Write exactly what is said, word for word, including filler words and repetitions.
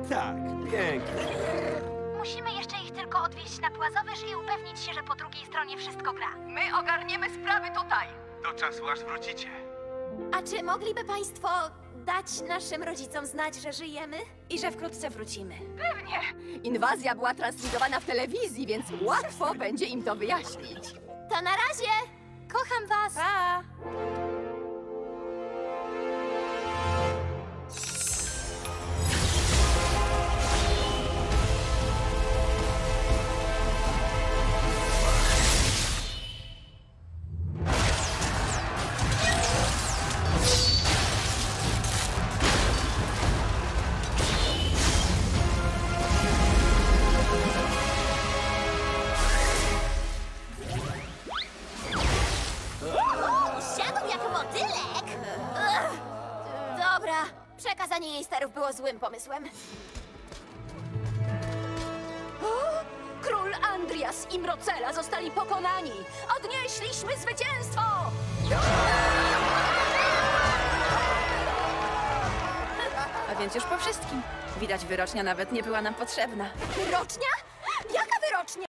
Tak, pięknie. Musimy jeszcze ich tylko odwieźć na Płazowyż i upewnić się, że po drugiej stronie wszystko gra. My ogarniemy sprawy tutaj. Do czasu, aż wrócicie. A czy mogliby państwo dać naszym rodzicom znać, że żyjemy? I że wkrótce wrócimy. Pewnie. Inwazja była transmitowana w telewizji, więc łatwo będzie im to wyjaśnić. To na razie! Kocham was! Pa! Siadł jak motylek! Ugh. Dobra, przekazanie jej sterów było złym pomysłem. O! Król Andrias i Mrocela zostali pokonani! Odnieśliśmy zwycięstwo! A więc już po wszystkim. Widać, wyrocznia nawet nie była nam potrzebna. Wyrocznia?